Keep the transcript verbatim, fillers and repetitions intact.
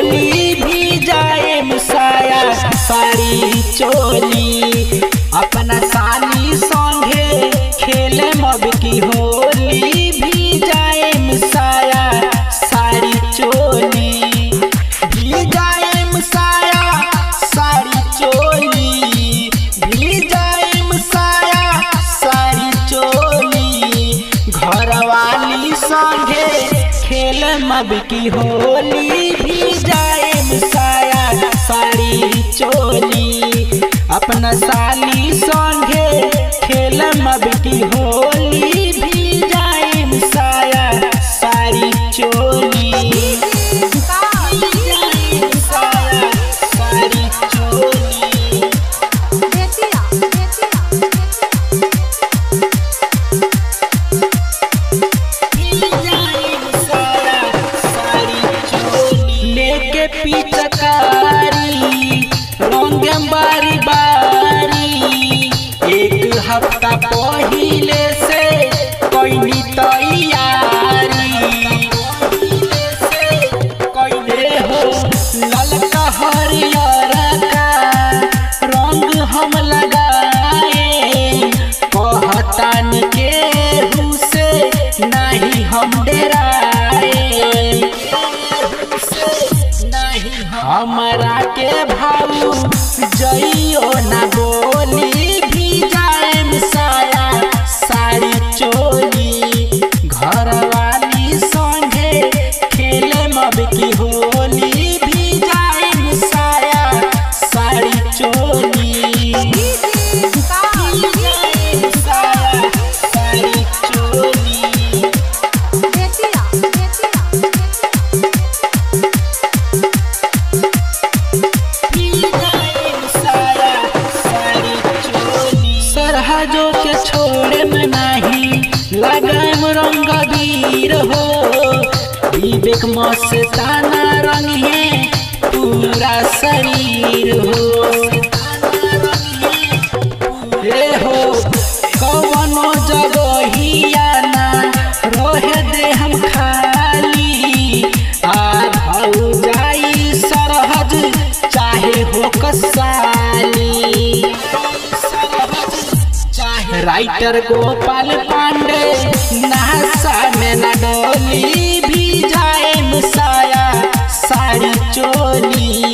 होली भी जाए मुसाया साड़ी चोली अपना साली संगे खेले मब की होली भी जाए मुसाया साड़ी चोली भी जाए मुसाया साड़ी चोली भी जाए मुसाया साड़ी चोली घरवाली संगे खेल मब की होली भी जाए मुसाया साड़ी चोली अपना साली संगे खेल मब की होली भी जाए मुसाया साड़ी चोली साड़ी चोली लेके पिचकारी रंग बारी बारी एक हफ्ता पहले से कोई तैयारी कोई हो ललका हरियर का रंग हम लगाए कहतान के से नहीं हम डराए हमरा के भाऊ जइयो ना बोली भी जाए मुसाया साड़ी चोली घरवाली संगे खेले मब की होली भी जाए मुसाया साड़ी चोली साड़ी चोली सरहजों के छोड़े में नहीं लगाम रंग वीर हो विवेक मस्ताना रंग है पूरा शरीर हो हे हो कवनो जगहिया ना रहे दे हम खाली आ भाऊ जाई सरहज चाहे हो कसाली राइटर गोपाल पांडे नहासा में न डोली भी जाए मुसाया साड़ी चोली।